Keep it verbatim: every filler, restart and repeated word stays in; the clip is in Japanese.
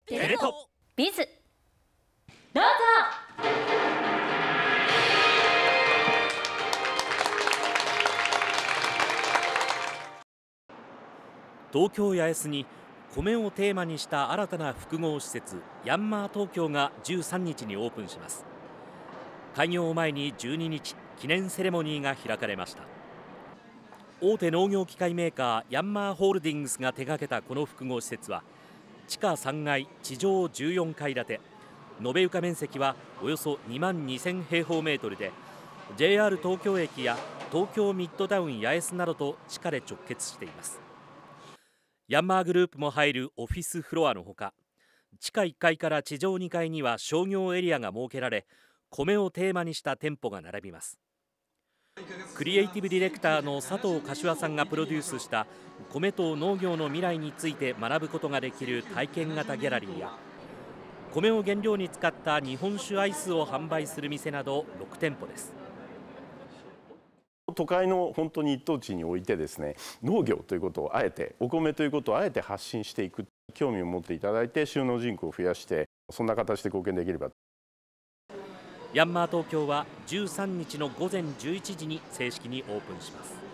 テレ東ビズ、 どうぞ。 東京八重洲に米をテーマにした新たな複合施設ヤンマー東京がじゅうさんにちにオープンします。開業を前にじゅうににち記念セレモニーが開かれました。大手農業機械メーカーヤンマーホールディングスが手掛けたこの複合施設は地下さんがい地上じゅうよんかい建て、延べ床面積はおよそにまんにせんへいほうメートルで ジェイアール 東京駅や東京ミッドタウン八重洲などと地下で直結しています。ヤンマーグループも入るオフィスフロアのほか、地下いっかいから地上にかいには商業エリアが設けられ、米をテーマにした店舗が並びます。クリエイティブディレクターの佐藤柏さんがプロデュースした米と農業の未来について学ぶことができる体験型ギャラリーや、米を原料に使った日本酒アイスを販売する店などろくてんぽです。 都会の本当に一等地においてですね、農業ということをあえて、お米ということをあえて発信していく、興味を持っていただいて就農人口を増やして、そんな形で貢献できれば。 ヤンマー東京はじゅうさんにちのごぜんじゅういちじに正式にオープンします。